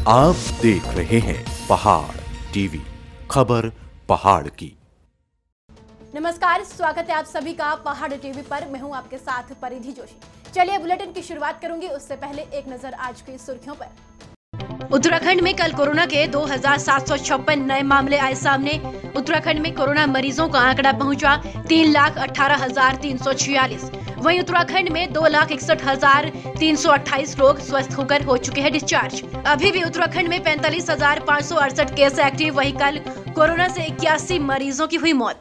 आप देख रहे हैं पहाड़ टीवी, खबर पहाड़ की। नमस्कार, स्वागत है आप सभी का पहाड़ टीवी पर। मैं हूं आपके साथ परिधि जोशी। चलिए बुलेटिन की शुरुआत करूंगी, उससे पहले एक नजर आज की सुर्खियों पर। उत्तराखंड में कल कोरोना के 2756 नए मामले आए सामने। उत्तराखंड में कोरोना मरीजों का आंकड़ा पहुंचा 3,18,346। वहीं उत्तराखंड में 2,61,328 लोग स्वस्थ होकर हो चुके हैं डिस्चार्ज। अभी भी उत्तराखंड में 45,568 केस एक्टिव। वहीं कल कोरोना से 81 मरीजों की हुई मौत।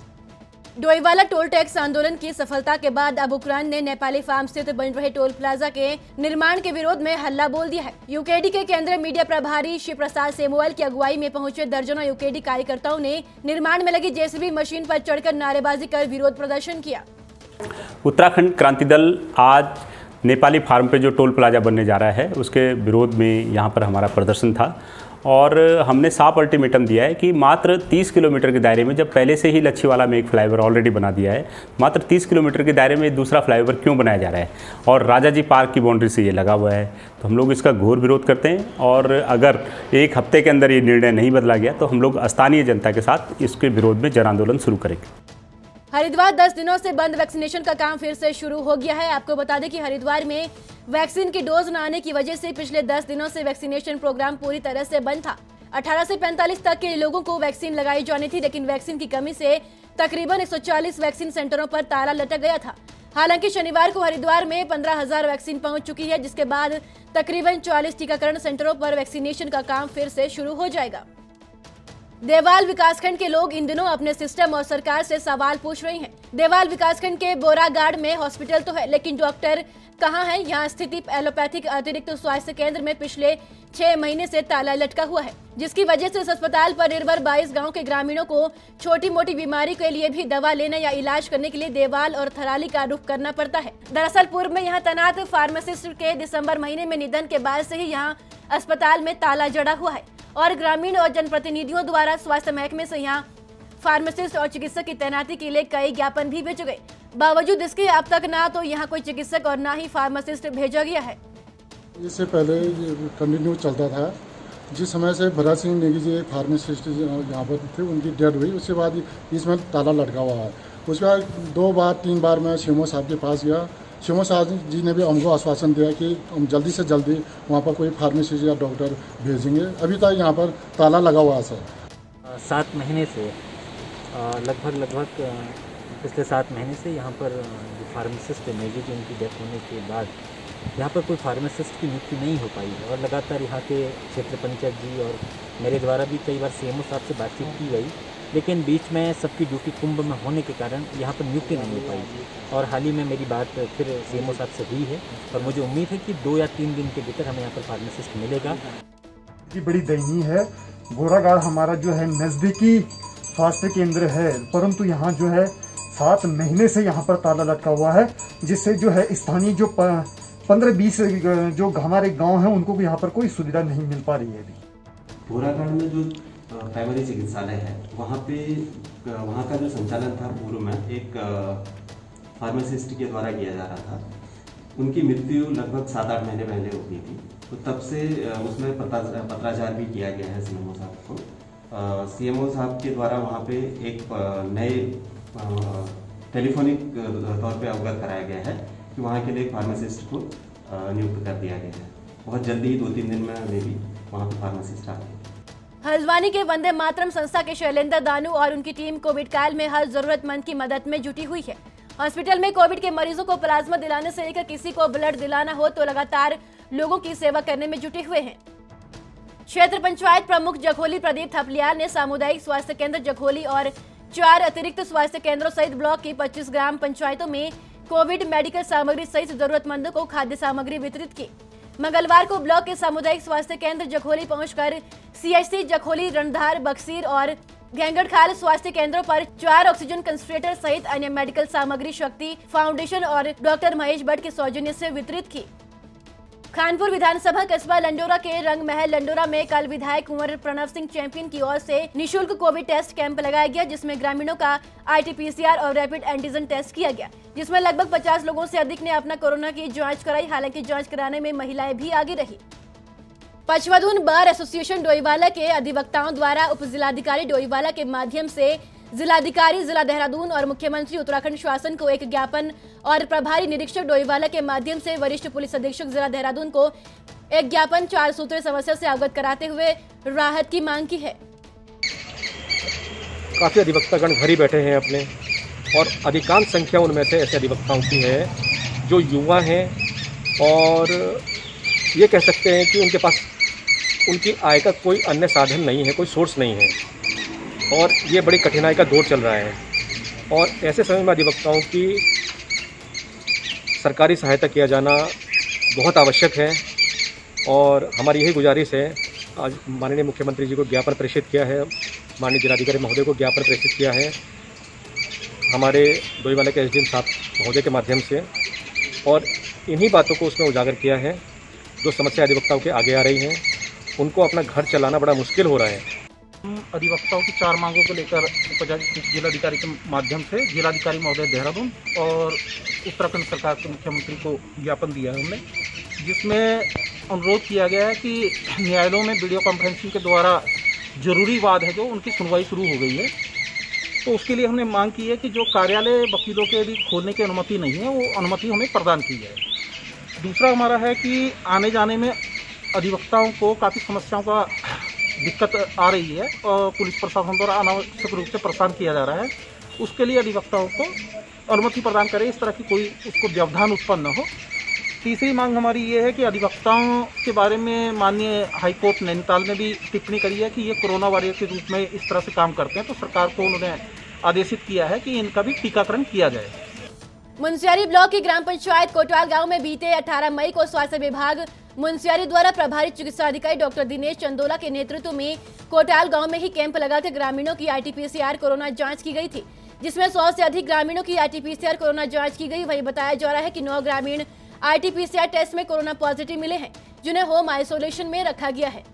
डोईवाला टोल टैक्स आंदोलन की सफलता के बाद अब उपरांत ने नेपाली फार्म स्थित बन रहे टोल प्लाजा के निर्माण के विरोध में हल्ला बोल दिया है। यूकेडी के केंद्रीय मीडिया प्रभारी शिव प्रसाद सेमुअल की अगुवाई में पहुंचे दर्जनों यूकेडी कार्यकर्ताओं ने निर्माण में लगी जेसीबी मशीन पर चढ़कर नारेबाजी कर विरोध प्रदर्शन किया। उत्तराखंड क्रांति दल आज नेपाली फार्म पे जो टोल प्लाजा बनने जा रहा है उसके विरोध में यहाँ पर हमारा प्रदर्शन था और हमने साफ अल्टीमेटम दिया है कि मात्र 30 किलोमीटर के दायरे में, जब पहले से ही लच्छीवाला में एक फ्लाईओवर ऑलरेडी बना दिया है, मात्र 30 किलोमीटर के दायरे में दूसरा फ्लाईओवर क्यों बनाया जा रहा है और राजा जी पार्क की बाउंड्री से ये लगा हुआ है। तो हम लोग इसका घोर विरोध करते हैं और अगर एक हफ्ते के अंदर ये निर्णय नहीं बदला गया तो हम लोग स्थानीय जनता के साथ इसके विरोध में जन आंदोलन शुरू करेंगे। हरिद्वार 10 दिनों से बंद वैक्सीनेशन का काम फिर से शुरू हो गया है। आपको बता दें कि हरिद्वार में वैक्सीन की डोज न आने की वजह से पिछले 10 दिनों से वैक्सीनेशन प्रोग्राम पूरी तरह से बंद था। 18 से 45 तक के लोगों को वैक्सीन लगाई जानी थी, लेकिन वैक्सीन की कमी से तकरीबन 140 वैक्सीन सेंटरों पर ताला लटक गया था। हालांकि शनिवार को हरिद्वार में 15,000 वैक्सीन पहुंच चुकी है, जिसके बाद तकरीबन 40 टीकाकरण सेंटरों पर वैक्सीनेशन का काम फिर से शुरू हो जाएगा। देवाल विकासखंड के लोग इन दिनों अपने सिस्टम और सरकार से सवाल पूछ रहे हैं। देवाल विकासखंड के बोरागाड़ में हॉस्पिटल तो है, लेकिन डॉक्टर कहां हैं? यहां स्थिति एलोपैथिक अतिरिक्त स्वास्थ्य केंद्र में पिछले 6 महीने से ताला लटका हुआ है, जिसकी वजह से इस अस्पताल पर निर्भर 22 गांव के ग्रामीणों को छोटी मोटी बीमारी के लिए भी दवा लेने या इलाज करने के लिए देवाल और थराली का रुख करना पड़ता है। दरअसल पूर्व में यहाँ तैनात फार्मासिस्ट के दिसंबर महीने में निधन के बाद से ही यहाँ अस्पताल में ताला जड़ा हुआ है और ग्रामीण और जनप्रतिनिधियों द्वारा स्वास्थ्य महकमे से यहाँ फार्मासिस्ट और चिकित्सक की तैनाती के लिए कई ज्ञापन भी भेजे गए। बावजूद इसके अब तक ना तो यहाँ कोई चिकित्सक और ना ही फार्मासिस्ट भेजा गया है। इससे पहले कंटिन्यू चलता था। जिस समय से भरत सिंह नेगी जी फार्मासिस्ट यहाँ पर थे, उनकी डेथ हुई, उसके बाद इसमें ताला लटका हुआ है। उसके बाद 2-3 बार मैं सीएमओ साहब के पास गया। सीएमओ साहब जी ने भी हमको आश्वासन दिया कि हम जल्दी से जल्दी वहाँ पर कोई फार्मासिस्ट या डॉक्टर भेजेंगे। अभी तक यहाँ पर ताला लगा हुआ है सर। 7 महीने से लगभग पिछले 7 महीने से यहाँ पर जो फार्मासिस्ट है नेगी जी, उनकी डेथ होने के बाद यहाँ पर कोई फार्मासिस्ट की नियुक्ति नहीं हो पाई है और लगातार यहाँ के क्षेत्र पंचायत जी और मेरे द्वारा भी कई बार सीएमओ साहब से बातचीत की गई, लेकिन बीच में सबकी ड्यूटी कुंभ में होने के कारण यहाँ पर नियुक्ति नहीं हो पाई। और हाल ही में मेरी बात फिर सीएमओ साहब से हुई है और मुझे उम्मीद है कि 2 या 3 दिन के भीतर हमें यहाँ पर फार्मासिस्ट मिलेगा। बड़ी दयनीय है। बोरागाड़ हमारा जो है नज़दीकी स्वास्थ्य केंद्र है, परंतु यहाँ जो है 7 महीने से यहाँ पर ताला लटका हुआ है, जिससे जो है स्थानीय जो 15-20 जो हमारे गांव हैं उनको भी यहाँ पर कोई सुविधा नहीं मिल पा रही है। अभी बोरागाड़ में जो प्राइमरी चिकित्सालय है वहाँ का जो संचालन था पूर्व में एक फार्मासिस्ट के द्वारा किया जा रहा था। उनकी मृत्यु लगभग 7-8 महीने पहले हो गई थी, तो तब से उसमें पत्राचार भी किया गया है सीएमओ साहब को। सीएमओ साहब के द्वारा वहाँ पे एक नए टेलीफोनिक तौर पे अवगत कराया गया है कि वहाँ के लिए एक फार्मासिस्ट को नियुक्त कर दिया गया है। बहुत जल्दी ही 2-3 दिन में भी वहाँ पे फार्मासिस्ट आ गए। हल्द्वानी के वंदे मातरम संस्था के शैलेंद्र दानू और उनकी टीम कोविड काल में हर जरूरतमंद की मदद में जुटी हुई है। हॉस्पिटल में कोविड के मरीजों को प्लाज्मा दिलाने से लेकर किसी को ब्लड दिलाना हो तो लगातार लोगों की सेवा करने में जुटे हुए हैं। क्षेत्र पंचायत प्रमुख जखोली प्रदीप थपलियाल ने सामुदायिक स्वास्थ्य केंद्र जखोली और 4 अतिरिक्त स्वास्थ्य केंद्रों सहित ब्लॉक की 25 ग्राम पंचायतों में कोविड मेडिकल सामग्री सहित जरूरतमंदों को खाद्य सामग्री वितरित की। मंगलवार को ब्लॉक के सामुदायिक स्वास्थ्य केंद्र जखोली पहुंचकर सीएचसी जखोली, रणधार, बक्सीर और घेंगड़खाल स्वास्थ्य केंद्रों पर 4 ऑक्सीजन कंसंट्रेटर सहित अन्य मेडिकल सामग्री शक्ति फाउंडेशन और डॉक्टर महेश भट्ट के सौजन्य से वितरित की। खानपुर विधानसभा कस्बा लंडोरा के रंग महल लंडोरा में कल विधायक कुंवर प्रणव सिंह चैंपियन की ओर से निशुल्क कोविड टेस्ट कैंप लगाया गया, जिसमें ग्रामीणों का आरटीपीसीआर और रैपिड एंटीजन टेस्ट किया गया, जिसमें लगभग 50 लोगों से अधिक ने अपना कोरोना की जांच कराई। हालांकि जांच कराने में महिलाएं भी आगे रही। पचवधून बार एसोसिएशन डोईवाला के अधिवक्ताओं द्वारा उप जिलाधिकारी डोईवाला के माध्यम से जिलाधिकारी जिला देहरादून और मुख्यमंत्री उत्तराखंड शासन को एक ज्ञापन और प्रभारी निरीक्षक डोईवाला के माध्यम से वरिष्ठ पुलिस अधीक्षक जिला देहरादून को एक ज्ञापन 4 सूत्रीय समस्या से अवगत कराते हुए राहत की मांग की है। काफ़ी अधिवक्तागण घर ही बैठे हैं अपने, और अधिकांश संख्या उनमें से ऐसे अधिवक्ताओं की है जो युवा हैं और ये कह सकते हैं कि उनके पास उनकी आय का कोई अन्य साधन नहीं है, कोई सोर्स नहीं है, और ये बड़ी कठिनाई का दौर चल रहा है। और ऐसे समय में अधिवक्ताओं की सरकारी सहायता किया जाना बहुत आवश्यक है। और हमारी यही गुजारिश है, आज माननीय मुख्यमंत्री जी को ज्ञापन प्रेषित किया है, माननीय जिलाधिकारी महोदय को ज्ञापन प्रेषित किया है हमारे डोईवाला के एसडीएम साहब महोदय के माध्यम से, और इन्हीं बातों को उसमें उजागर किया है। जो समस्या अधिवक्ताओं के आगे आ रही हैं, उनको अपना घर चलाना बड़ा मुश्किल हो रहा है। अधिवक्ताओं की 4 मांगों को लेकर जिलाधिकारी के माध्यम से जिलाधिकारी महोदय देहरादून और उत्तराखंड सरकार के मुख्यमंत्री को ज्ञापन दिया है हमने, जिसमें अनुरोध किया गया है कि न्यायालयों में वीडियो कॉन्फ्रेंसिंग के द्वारा जरूरी वाद है जो उनकी सुनवाई शुरू हो गई है, तो उसके लिए हमने मांग की है कि जो कार्यालय वकीलों के भी खोलने की अनुमति नहीं है वो अनुमति हमें प्रदान की जाए। दूसरा हमारा है कि आने जाने में अधिवक्ताओं को काफ़ी समस्याओं का दिक्कत आ रही है और पुलिस प्रशासन द्वारा अनावश्यक रूप से परेशान किया जा रहा है, उसके लिए अधिवक्ताओं को अनुमति प्रदान करें, इस तरह की कोई उसको व्यवधान उत्पन्न न हो। तीसरी मांग हमारी ये है कि अधिवक्ताओं के बारे में माननीय हाईकोर्ट नैनीताल ने भी टिप्पणी करी है कि ये कोरोना वॉरियर के रूप में इस तरह से काम करते हैं, तो सरकार को उन्होंने आदेशित किया है कि इनका भी टीकाकरण किया जाए। मुनस्यारी ब्लॉक की ग्राम पंचायत कोटवाल गांव में बीते 18 मई को स्वास्थ्य विभाग मुनस्यारी द्वारा प्रभारी चिकित्सा अधिकारी डॉक्टर दिनेश चंदोला के नेतृत्व में कोटाल गांव में ही कैंप लगाकर ग्रामीणों की आरटीपीसीआर कोरोना जांच की गई थी, जिसमें 100 से अधिक ग्रामीणों की आरटीपीसीआर कोरोना जांच की गई। वहीं बताया जा रहा है कि 9 ग्रामीण आरटीपीसीआर टेस्ट में कोरोना पॉजिटिव मिले हैं, जिन्हें होम आइसोलेशन में रखा गया है।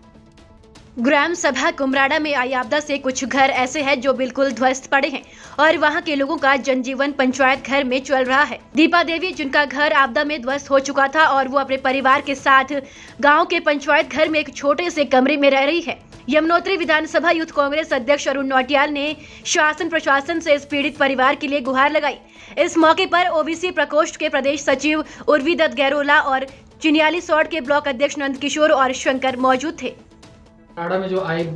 ग्राम सभा कुमराड़ा में आई आपदा से कुछ घर ऐसे हैं जो बिल्कुल ध्वस्त पड़े हैं और वहां के लोगों का जनजीवन पंचायत घर में चल रहा है। दीपा देवी, जिनका घर आपदा में ध्वस्त हो चुका था और वो अपने परिवार के साथ गांव के पंचायत घर में एक छोटे से कमरे में रह रही है। यमुनोत्री विधानसभा यूथ कांग्रेस अध्यक्ष अरुण नौटियाल ने शासन प्रशासन से इस पीड़ित परिवार के लिए गुहार लगाई। इस मौके पर ओबीसी प्रकोष्ठ के प्रदेश सचिव उर्वी दत्त गैरोला और चिनियाली सौड़ के ब्लॉक अध्यक्ष नंद किशोर और शंकर मौजूद थे। में जो आई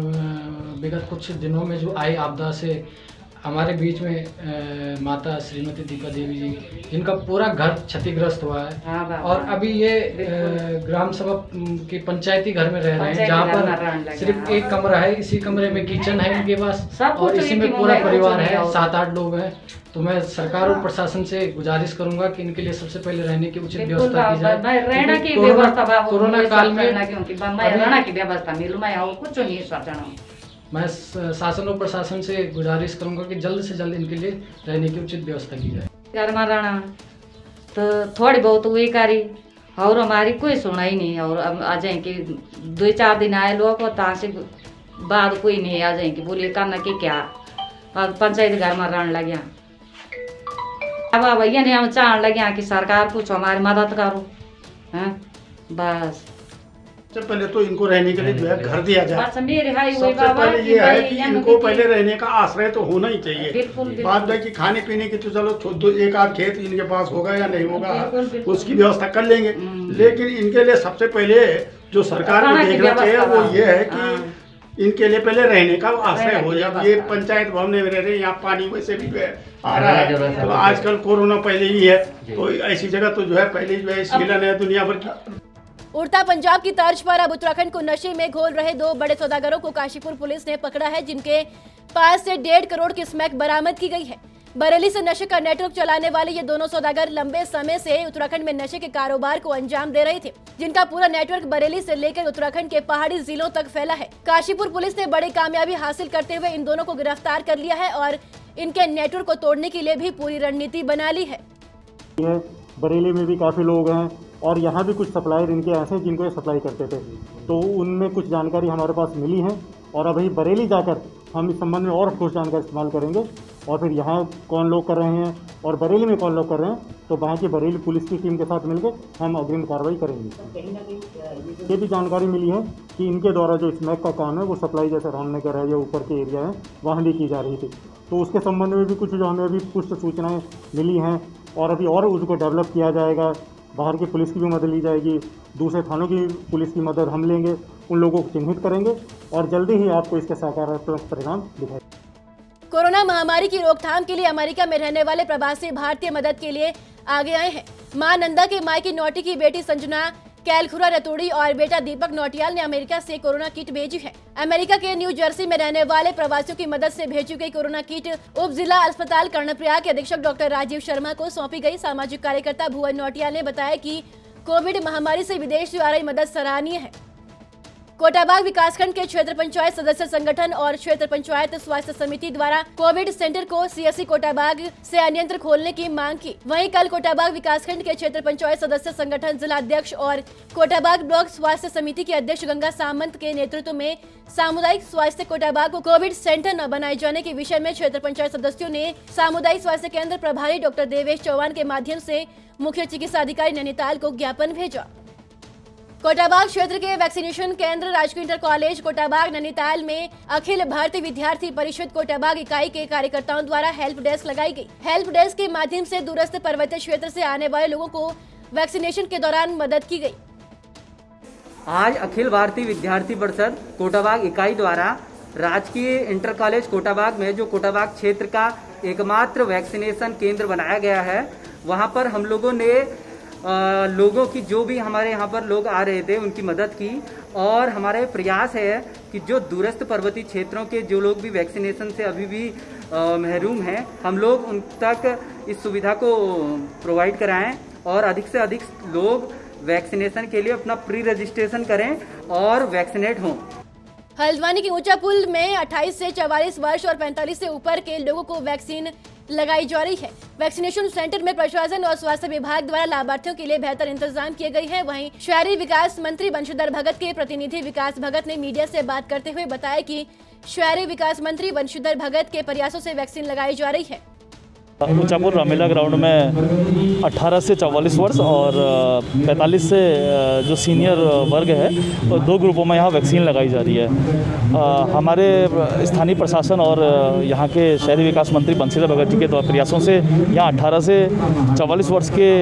विगत कुछ दिनों में जो आई आपदा से हमारे बीच में माता श्रीमती दीपा देवी जी, जिनका पूरा घर क्षतिग्रस्त हुआ है और अभी ये ग्राम सभा के पंचायती घर में रह रहे हैं, जहाँ पर सिर्फ एक कमरा है, इसी कमरे में किचन है इनके पास और इसी में पूरा परिवार है, 7-8 लोग हैं। तो मैं सरकार और प्रशासन से गुजारिश करूंगा कि इनके लिए सबसे पहले रहने की उचित व्यवस्था की जाए। रहने की व्यवस्था कोरोना काल में रहने की व्यवस्था कुछ नहीं सोचना। मैं शासन और प्रशासन से गुजारिश करूंगा कि जल्द से जल्द इनके लिए रहने की उचित व्यवस्था की जाए। घर में रहना तो थोड़ी बहुत हुई करी और हमारी कोई सुनाई नहीं, और आ जाए कि 2-4 दिन आए लोग और से बाद कोई नहीं आ जाए कि बोलिए करना कि क्या पंचायत घर में रहने लगे। अब भैया ने हम चाहने लगे कि सरकार कुछ हमारी मदद करो, हैं बस। सबसे पहले तो इनको रहने के लिए जो है घर दिया जाए। सबसे पहले ये है कि इनको पहले रहने का आश्रय तो होना ही चाहिए। बाद में कि खाने पीने की तो चलो 1-8 खेत इनके पास होगा या नहीं होगा उसकी व्यवस्था कर लेंगे, लेकिन इनके लिए सबसे पहले जो सरकार को देखना चाहिए वो ये है कि इनके लिए पहले रहने का आश्रय हो जाए। ये पंचायत भवन में रह रहे हैं, यहाँ पानी वैसे भी आ रहा है, तो आजकल कोरोना पहले ही है, तो ऐसी जगह तो जो है पहले जो है सीलन है दुनिया भर की। उड़ता पंजाब की तर्ज पर अब उत्तराखंड को नशे में घोल रहे 2 बड़े सौदागरों को काशीपुर पुलिस ने पकड़ा है, जिनके पास से 1.5 करोड़ की स्मैक बरामद की गई है। बरेली से नशे का नेटवर्क चलाने वाले ये दोनों सौदागर लंबे समय से उत्तराखंड में नशे के कारोबार को अंजाम दे रहे थे, जिनका पूरा नेटवर्क बरेली से लेकर उत्तराखंड के पहाड़ी जिलों तक फैला है। काशीपुर पुलिस ने बड़ी कामयाबी हासिल करते हुए इन दोनों को गिरफ्तार कर लिया है और इनके नेटवर्क को तोड़ने के लिए भी पूरी रणनीति बना ली है। बरेली में भी काफ़ी लोग हैं और यहाँ भी कुछ सप्लायर इनके ऐसे जिनको ये सप्लाई करते थे, तो उनमें कुछ जानकारी हमारे पास मिली है और अभी बरेली जाकर हम इस संबंध में और ठोस जानकारी इस्तेमाल करेंगे और फिर यहाँ कौन लोग कर रहे हैं और बरेली में कौन लोग कर रहे हैं, तो वहाँ की बरेली पुलिस की टीम के साथ मिलकर हम अग्रिम कार्रवाई करेंगे। ये भी जानकारी मिली है कि इनके द्वारा जो स्मैक का काम है वो सप्लाई जैसे रामनगर है या ऊपर के एरिया है वहाँ भी की जा रही थी। तो उसके संबंध में भी कुछ जो हमें अभी पुष्ट सूचनाएं मिली हैं और अभी और उसको डेवलप किया जाएगा। बाहर की पुलिस की भी मदद ली जाएगी, दूसरे थानों की पुलिस की मदद हम लेंगे, उन लोगों को चिन्हित करेंगे और जल्दी ही आपको इसके सकारात्मक परिणाम दिखाएंगे। कोरोना महामारी की रोकथाम के लिए अमेरिका में रहने वाले प्रवासी भारतीय मदद के लिए आगे आए हैं। मां नंदा के मायके नौटी की बेटी संजना कैलखुरा रतोड़ी और बेटा दीपक नौटियाल ने अमेरिका से कोरोना किट भेजी है। अमेरिका के न्यू जर्सी में रहने वाले प्रवासियों की मदद से भेजी गई कोरोना किट उप जिला अस्पताल कर्णप्रयाग के अधीक्षक डॉक्टर राजीव शर्मा को सौंपी गई। सामाजिक कार्यकर्ता भुवन नौटियाल ने बताया कि कोविड महामारी से विदेश से आ रही मदद सराहनीय है। कोटाबाग विकासखंड के क्षेत्र पंचायत सदस्य संगठन और क्षेत्र पंचायत स्वास्थ्य समिति द्वारा कोविड सेंटर को सीएससी कोटाबाग से अन्यत्र खोलने की मांग की। वहीं कल कोटाबाग विकासखंड के क्षेत्र पंचायत सदस्य संगठन जिला अध्यक्ष और कोटाबाग ब्लॉक स्वास्थ्य समिति के अध्यक्ष गंगा सामंत के नेतृत्व में सामुदायिक स्वास्थ्य कोटाबाग को कोविड सेंटर न बनाए जाने के विषय में क्षेत्र पंचायत सदस्यों ने सामुदायिक स्वास्थ्य केंद्र प्रभारी डॉक्टर देवेश चौहान के माध्यम से मुख्य चिकित्सा अधिकारी नैनीताल को ज्ञापन भेजा। कोटाबाग क्षेत्र के वैक्सीनेशन केंद्र राजकीय इंटर कॉलेज कोटाबाग नैनीताल में अखिल भारतीय विद्यार्थी परिषद कोटाबाग इकाई के कार्यकर्ताओं द्वारा हेल्प डेस्क लगाई गई। हेल्प डेस्क के माध्यम से दूरस्थ पर्वतीय क्षेत्र से आने वाले लोगों को वैक्सीनेशन के दौरान मदद की गई। आज अखिल भारतीय विद्यार्थी परिषद कोटाबाग इकाई द्वारा राजकीय इंटर कॉलेज कोटाबाग में जो कोटाबाग क्षेत्र का एकमात्र वैक्सीनेशन केंद्र बनाया गया है, वहां पर हम लोगों ने लोगों की जो भी हमारे यहाँ पर लोग आ रहे थे उनकी मदद की और हमारे प्रयास है कि जो दूरस्थ पर्वतीय क्षेत्रों के जो लोग भी वैक्सीनेशन से अभी भी महरूम हैं, हम लोग उन तक इस सुविधा को प्रोवाइड कराएं और अधिक से अधिक लोग वैक्सीनेशन के लिए अपना प्री रजिस्ट्रेशन करें और वैक्सीनेट हों। हल्द्वानी के ऊंचा पुल में 28 से 44 वर्ष और 45 से ऊपर के लोगों को वैक्सीन लगाई जा रही है। वैक्सीनेशन सेंटर में प्रशासन और स्वास्थ्य विभाग द्वारा लाभार्थियों के लिए बेहतर इंतजाम किए गए हैं। वहीं शहरी विकास मंत्री बंशीधर भगत के प्रतिनिधि विकास भगत ने मीडिया से बात करते हुए बताया कि शहरी विकास मंत्री बंशीधर भगत के प्रयासों से वैक्सीन लगाई जा रही है। ऊंचापुर रामलीला ग्राउंड में 18 से 44 वर्ष और 45 से जो सीनियर वर्ग है तो 2 ग्रुपों में यहाँ वैक्सीन लगाई जा रही है। हमारे स्थानीय प्रशासन और यहाँ के शहरी विकास मंत्री बंशीधर भगत जी के प्रयासों से यहाँ 18 से 44 वर्ष के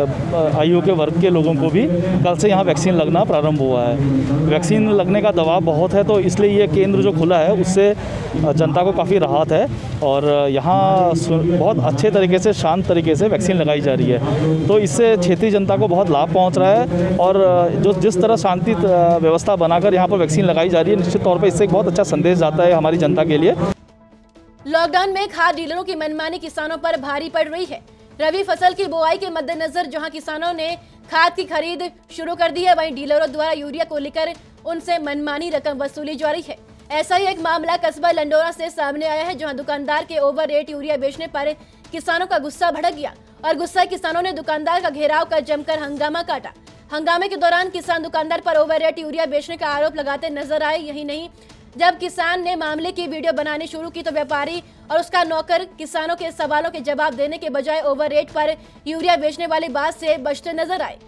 आयु के वर्ग के लोगों को भी कल से यहाँ वैक्सीन लगना प्रारंभ हुआ है। वैक्सीन लगने का दबाव बहुत है, तो इसलिए ये केंद्र जो खुला है उससे जनता को काफ़ी राहत है और यहाँ बहुत अच्छे तरीके से शांत तरीके से वैक्सीन लगाई जा रही है। तो इससे क्षेत्रीय जनता को बहुत लाभ पहुंच रहा है और जो जिस तरह शांति व्यवस्था बनाकर यहाँ पर वैक्सीन लगाई जा रही है, निश्चित तौर पर इससे एक बहुत अच्छा संदेश जाता है हमारी जनता के लिए। लॉकडाउन में खाद डीलरों की मनमानी किसानों पर भारी पड़ रही है। रबी फसल की बुआई के मद्देनजर जहां किसानों ने खाद की खरीद शुरू कर दी है, वहीं डीलरों द्वारा यूरिया को लेकर उनसे मनमानी रकम वसूली जा रही है। ऐसा ही एक मामला कस्बा लंडोरा से सामने आया है, जहां दुकानदार के ओवर रेट यूरिया बेचने पर किसानों का गुस्सा भड़क गया और गुस्सा किसानों ने दुकानदार का घेराव कर जमकर हंगामा काटा। हंगामे के दौरान किसान दुकानदार पर ओवर रेट यूरिया बेचने का आरोप लगाते नजर आए। यही नहीं, जब किसान ने मामले की वीडियो बनानी शुरू की तो व्यापारी और उसका नौकर किसानों के सवालों के जवाब देने के बजाय ओवर रेट पर यूरिया बेचने वाली बात से बचते नजर आए।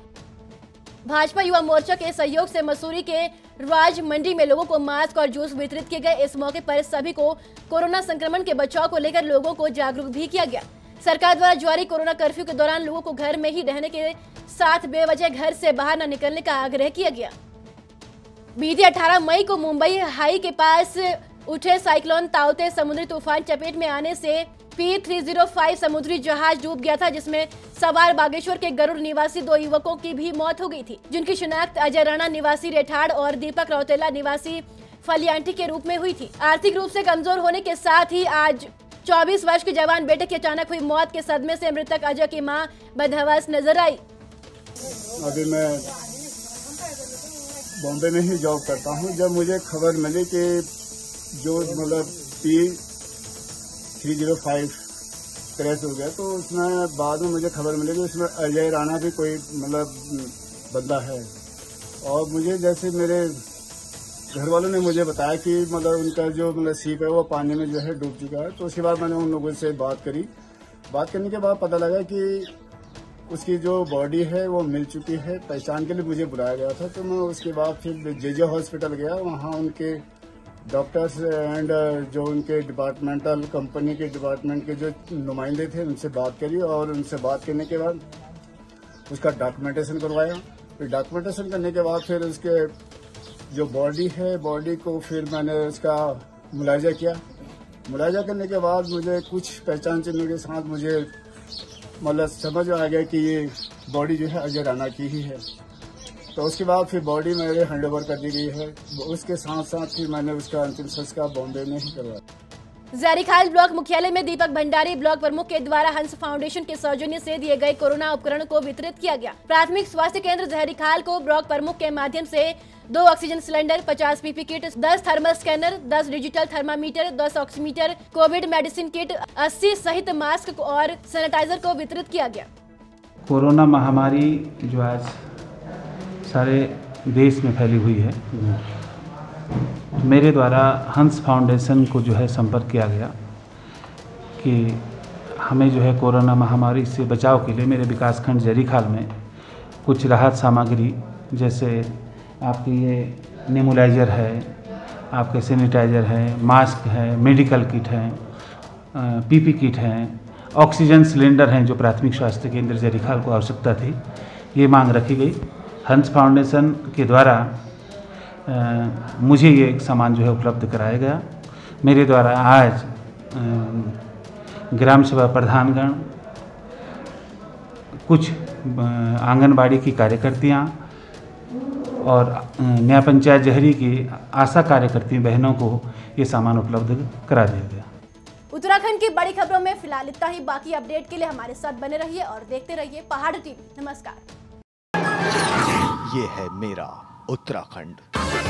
भाजपा युवा मोर्चा के सहयोग से मसूरी के राज मंडी में लोगों को मास्क और जूस वितरित किए गए। इस मौके पर सभी को कोरोना संक्रमण के बचाव को लेकर लोगों को जागरूक भी किया गया। सरकार द्वारा जारी कोरोना कर्फ्यू के दौरान लोगों को घर में ही रहने के साथ बेवजह घर से बाहर न निकलने का आग्रह किया गया। बीती 18 मई को मुंबई हाई के पास उठे साइक्लोन ताउते समुद्री तूफान चपेट में आने से P305 समुद्री जहाज डूब गया था, जिसमें सवार बागेश्वर के गरुड़ निवासी 2 युवकों की भी मौत हो गई थी, जिनकी शिनाख्त अजय राणा निवासी रेठाड़ और दीपक रौतेला निवासी फलियांटी के रूप में हुई थी। आर्थिक रूप से कमजोर होने के साथ ही आज 24 वर्ष के जवान बेटे की अचानक हुई मौत के सदमे से मृतक अजय की मां बदहवास नजर आई। अभी मैं बॉम्बे में ही जॉब करता हूं। जब मुझे खबर मिली कि जो मतलब P305 क्रैश हो गया, तो उसमें बाद में मुझे खबर मिली कि उसमें अजय राणा भी कोई मतलब बंदा है। और मुझे जैसे मेरे घर वालों ने मुझे बताया कि मतलब उनका जो मतलब सीप है वो पानी में जो है डूब चुका है। तो उसके बाद मैंने उन लोगों से बात करी। बात करने के बाद पता लगा कि उसकी जो बॉडी है वो मिल चुकी है। पहचान के लिए मुझे बुलाया गया था। तो मैं उसके बाद फिर जेजे हॉस्पिटल गया। वहाँ उनके डॉक्टर्स एंड जो उनके डिपार्टमेंटल कंपनी के डिपार्टमेंट के जो नुमाइंदे थे उनसे बात करी और उनसे बात करने के बाद उसका डॉक्यूमेंटेशन करवाया। फिर डॉक्यूमेंटेशन करने के बाद फिर उसके जो बॉडी है बॉडी को फिर मैंने उसका मुलायजा किया। मुलायजा करने के बाद मुझे कुछ पहचान चिन्हों के साथ मुझे मतलब समझ आ गया कि ये बॉडी जो है अजय राणा की ही है। तो उसके बाद फिर बॉडी मेरे हैंड ओवर कर दी गई है। उसके साथ साथ फिर मैंने उसका अंतिम संस्कार बॉम्बे में ही करवाया। जयरीखाल ब्लॉक मुख्यालय में दीपक भंडारी ब्लॉक प्रमुख के द्वारा हंस फाउंडेशन के सौजन्य से दिए गए कोरोना उपकरण को वितरित किया गया। प्राथमिक स्वास्थ्य केंद्र जयरीखाल को ब्लॉक प्रमुख के माध्यम से 2 oxygen cylinder, 50 PP kit, 10 thermal scanner, 10 digital thermometer, 10 oximeter, Covid medicine kit, 80 सहित मास्क और सैनिटाइजर को वितरित किया गया। कोरोना महामारी जो आज सारे देश में फैली हुई है, मेरे द्वारा हंस फाउंडेशन को जो है संपर्क किया गया कि हमें जो है कोरोना महामारी से बचाव के लिए मेरे विकासखंड जयरीखाल में कुछ राहत सामग्री जैसे आपकी ये नेबुलाइजर है, आपके सैनिटाइजर है, मास्क है, मेडिकल किट है, पीपी किट है, ऑक्सीजन सिलेंडर हैं जो प्राथमिक स्वास्थ्य केंद्र जयरीखाल को आवश्यकता थी, ये मांग रखी गई। हंस फाउंडेशन के द्वारा मुझे ये सामान जो है उपलब्ध कराया गया। मेरे द्वारा आज ग्राम सभा प्रधानगण, कुछ आंगनबाड़ी की कार्यकर्तियाँ और न्याय पंचायत जहरी की आशा कार्यकर्ती बहनों को ये सामान उपलब्ध करा दिया गया। उत्तराखंड की बड़ी खबरों में फिलहाल इतना ही। बाकी अपडेट के लिए हमारे साथ बने रहिए और देखते रहिए पहाड़ टीवी। नमस्कार। ये है मेरा उत्तराखंड।